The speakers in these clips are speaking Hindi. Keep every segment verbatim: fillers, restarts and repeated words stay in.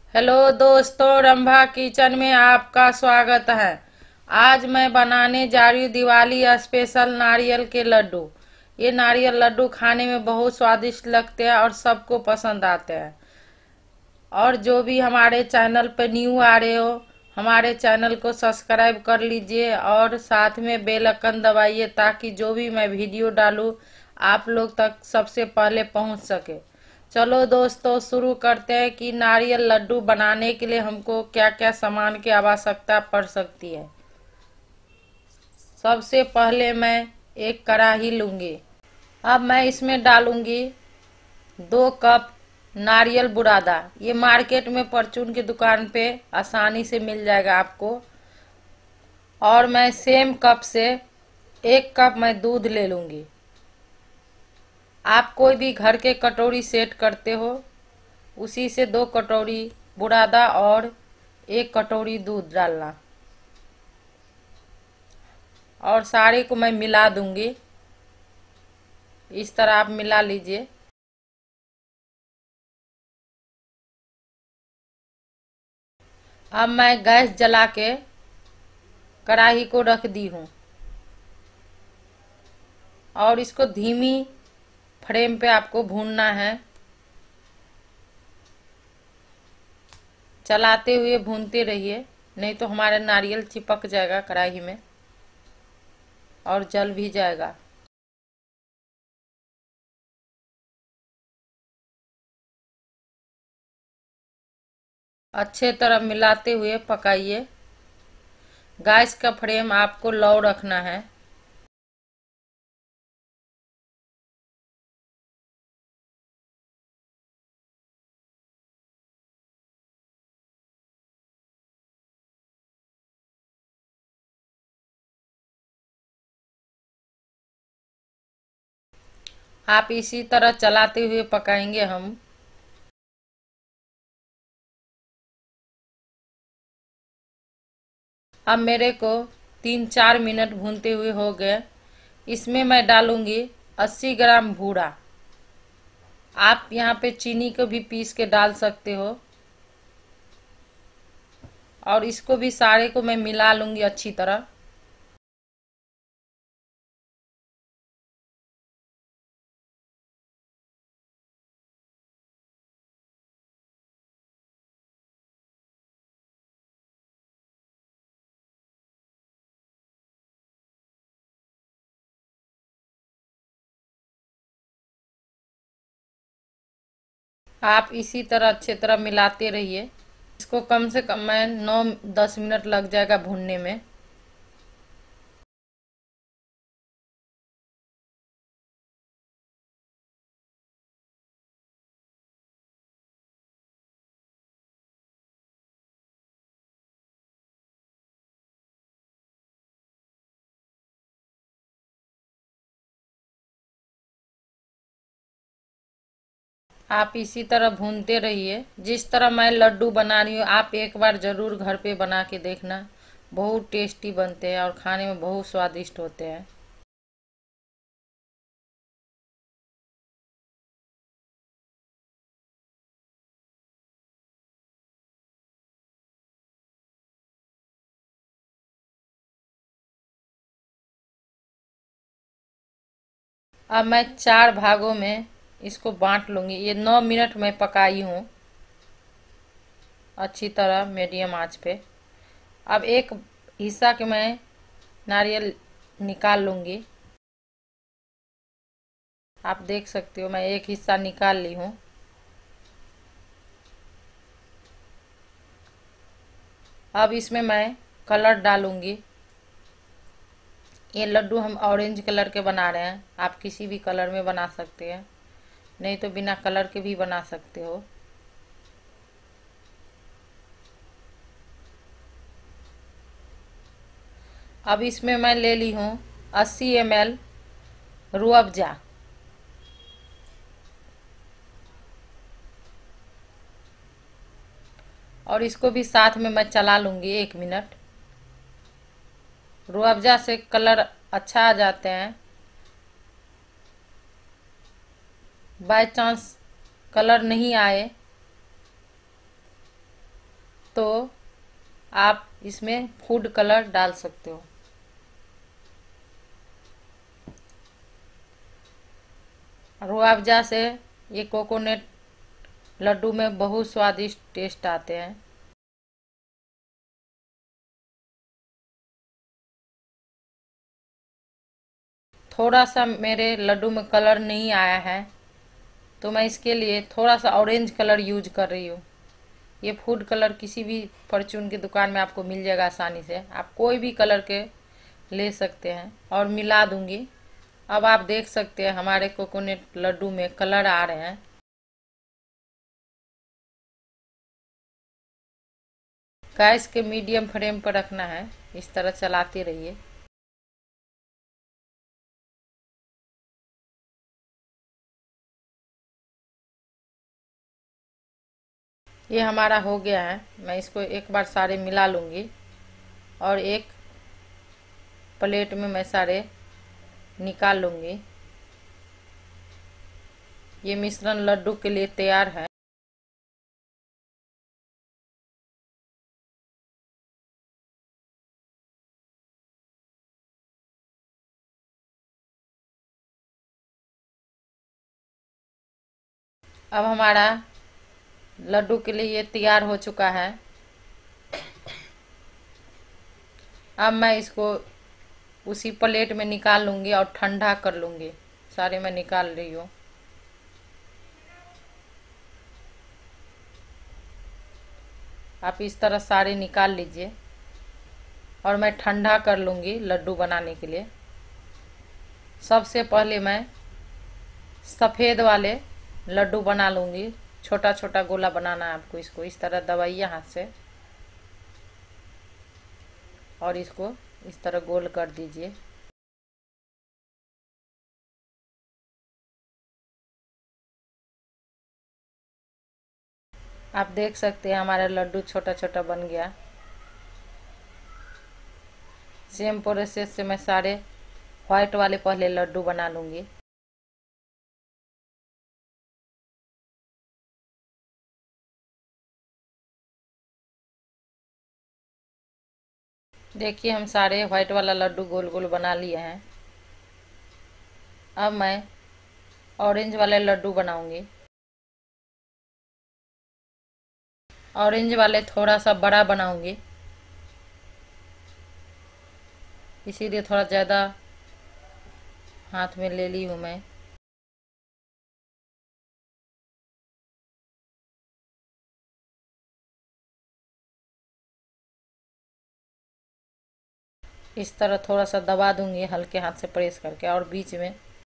हेलो दोस्तों, रंभा किचन में आपका स्वागत है। आज मैं बनाने जा रही हूँ दिवाली स्पेशल नारियल के लड्डू। ये नारियल लड्डू खाने में बहुत स्वादिष्ट लगते हैं और सबको पसंद आते हैं। और जो भी हमारे चैनल पर न्यू आ रहे हो, हमारे चैनल को सब्सक्राइब कर लीजिए और साथ में बेल आइकन दबाइए ताकि जो भी मैं वीडियो डालूँ आप लोग तक सबसे पहले पहुंच सके। चलो दोस्तों, शुरू करते हैं कि नारियल लड्डू बनाने के लिए हमको क्या क्या सामान की आवश्यकता पड़ सकती है। सबसे पहले मैं एक कढ़ाई लूँगी। अब मैं इसमें डालूँगी दो कप नारियल बुरादा। ये मार्केट में परचून की दुकान पे आसानी से मिल जाएगा आपको। और मैं सेम कप से एक कप मैं दूध ले लूँगी। आप कोई भी घर के कटोरी सेट करते हो उसी से दो कटोरी बुरादा और एक कटोरी दूध डालना। और सारे को मैं मिला दूंगी। इस तरह आप मिला लीजिए। अब मैं गैस जला के कढ़ाई को रख दी हूँ और इसको धीमी फ्लेम पे आपको भूनना है। चलाते हुए भूनते रहिए, नहीं तो हमारा नारियल चिपक जाएगा कढ़ाई में और जल भी जाएगा। अच्छे तरह मिलाते हुए पकाइए। गैस का फ्लेम आपको लो रखना है। आप इसी तरह चलाते हुए पकाएंगे हम। अब मेरे को तीन चार मिनट भूनते हुए हो गए। इसमें मैं डालूंगी अस्सी ग्राम बूरा। आप यहाँ पे चीनी को भी पीस के डाल सकते हो। और इसको भी सारे को मैं मिला लूंगी अच्छी तरह। आप इसी तरह अच्छे तरह मिलाते रहिए। इसको कम से कम मैं नौ दस मिनट लग जाएगा भूनने में। आप इसी तरह भूनते रहिए। जिस तरह मैं लड्डू बना रही हूँ आप एक बार ज़रूर घर पे बना के देखना। बहुत टेस्टी बनते हैं और खाने में बहुत स्वादिष्ट होते हैं। अब मैं चार भागों में इसको बांट लूँगी। ये नौ मिनट में पकाई हूँ अच्छी तरह मीडियम आंच पे। अब एक हिस्सा के मैं नारियल निकाल लूँगी। आप देख सकते हो मैं एक हिस्सा निकाल ली हूँ। अब इसमें मैं कलर डालूँगी। ये लड्डू हम ऑरेंज कलर के बना रहे हैं। आप किसी भी कलर में बना सकते हैं, नहीं तो बिना कलर के भी बना सकते हो। अब इसमें मैं ले ली हूँ अस्सी एम एल रूह अफ़ज़ा। और इसको भी साथ में मैं चला लूँगी एक मिनट। रूह अफ़ज़ा से कलर अच्छा आ जाते हैं। बाय चांस कलर नहीं आए तो आप इसमें फूड कलर डाल सकते हो। रूह से ये कोकोनट लड्डू में बहुत स्वादिष्ट टेस्ट आते हैं। थोड़ा सा मेरे लड्डू में कलर नहीं आया है तो मैं इसके लिए थोड़ा सा ऑरेंज कलर यूज कर रही हूँ। ये फूड कलर किसी भी फॉर्च्यून की दुकान में आपको मिल जाएगा आसानी से। आप कोई भी कलर के ले सकते हैं और मिला दूंगी। अब आप देख सकते हैं हमारे कोकोनट लड्डू में कलर आ रहे हैं। गैस के मीडियम फ्लेम पर रखना है, इस तरह चलाते रहिए। ये हमारा हो गया है। मैं इसको एक बार सारे मिला लूँगी और एक प्लेट में मैं सारे निकाल लूँगी। ये मिश्रण लड्डू के लिए तैयार है। अब हमारा लड्डू के लिए ये तैयार हो चुका है। अब मैं इसको उसी प्लेट में निकाल लूँगी और ठंडा कर लूँगी। सारे मैं निकाल रही हूँ। आप इस तरह सारे निकाल लीजिए और मैं ठंडा कर लूँगी लड्डू बनाने के लिए। सबसे पहले मैं सफ़ेद वाले लड्डू बना लूँगी। छोटा छोटा गोला बनाना है आपको। इसको इस तरह दबाइए हाथ से और इसको इस तरह गोल कर दीजिए। आप देख सकते हैं हमारा लड्डू छोटा छोटा बन गया। सेम प्रोसेस से मैं सारे व्हाइट वाले पहले लड्डू बना लूँगी। देखिए हम सारे व्हाइट वाला लड्डू गोल गोल बना लिए हैं। अब मैं ऑरेंज वाले लड्डू बनाऊंगी। ऑरेंज वाले थोड़ा सा बड़ा बनाऊंगी, इसीलिए थोड़ा ज़्यादा हाथ में ले ली हूँ मैं। इस तरह थोड़ा सा दबा दूंगी हल्के हाथ से प्रेस करके और बीच में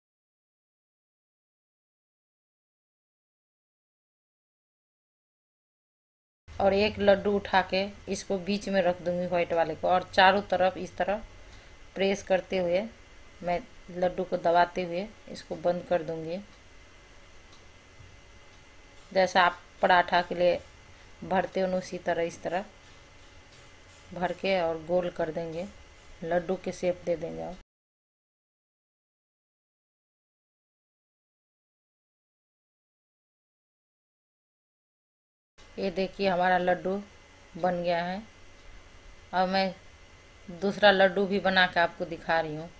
और एक लड्डू उठा के इसको बीच में रख दूंगी व्हाइट वाले को और चारों तरफ इस तरह प्रेस करते हुए मैं लड्डू को दबाते हुए इसको बंद कर दूंगी। जैसा आप पराठा के लिए भरते हो उसी तरह इस तरह भर के और गोल कर देंगे, लड्डू के शेप दे देंगे। आप ये देखिए हमारा लड्डू बन गया है। अब मैं दूसरा लड्डू भी बना के आपको दिखा रही हूँ।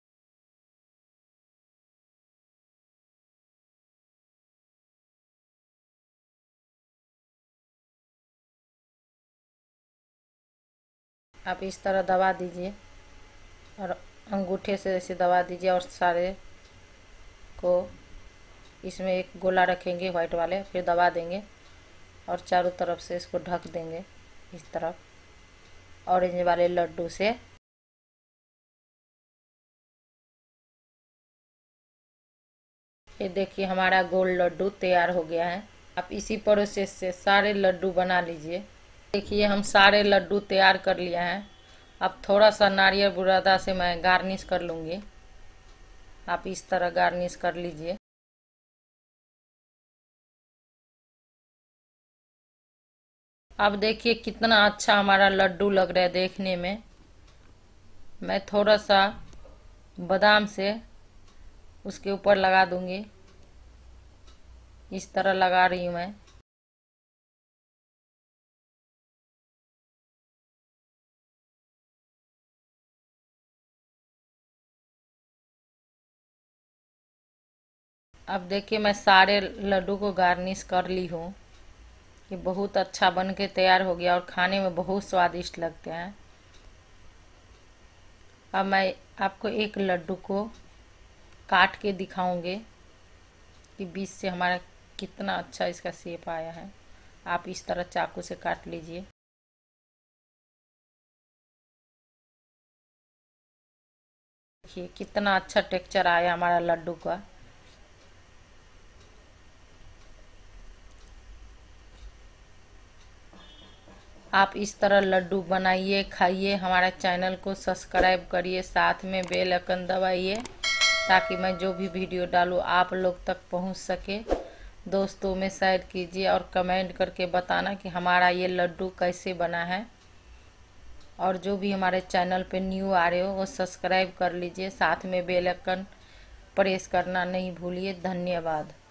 आप इस तरह दबा दीजिए और अंगूठे से ऐसे दबा दीजिए और सारे को इसमें एक गोला रखेंगे व्हाइट वाले, फिर दबा देंगे और चारों तरफ से इसको ढक देंगे इस तरफ ऑरेंज वाले लड्डू से। ये देखिए हमारा गोल लड्डू तैयार हो गया है। आप इसी प्रोसेस से सारे लड्डू बना लीजिए। देखिए हम सारे लड्डू तैयार कर लिया है। अब थोड़ा सा नारियल बुरादा से मैं गार्निश कर लूँगी। आप इस तरह गार्निश कर लीजिए। अब देखिए कितना अच्छा हमारा लड्डू लग रहा है देखने में। मैं थोड़ा सा बादाम से उसके ऊपर लगा दूंगी, इस तरह लगा रही हूँ मैं। अब देखिए मैं सारे लड्डू को गार्निश कर ली हूँ। ये बहुत अच्छा बन के तैयार हो गया और खाने में बहुत स्वादिष्ट लगते हैं। अब मैं आपको एक लड्डू को काट के दिखाऊंगे कि बीच से हमारा कितना अच्छा इसका शेप आया है। आप इस तरह चाकू से काट लीजिए। देखिए कितना अच्छा टेक्सचर आया हमारा लड्डू का। आप इस तरह लड्डू बनाइए, खाइए। हमारा चैनल को सब्सक्राइब करिए, साथ में बेल आइकन दबाइए ताकि मैं जो भी वीडियो डालूँ आप लोग तक पहुंच सके। दोस्तों में शेयर कीजिए और कमेंट करके बताना कि हमारा ये लड्डू कैसे बना है। और जो भी हमारे चैनल पे न्यू आ रहे हो वो सब्सक्राइब कर लीजिए, साथ में बेल आइकन प्रेस करना नहीं भूलिए। धन्यवाद।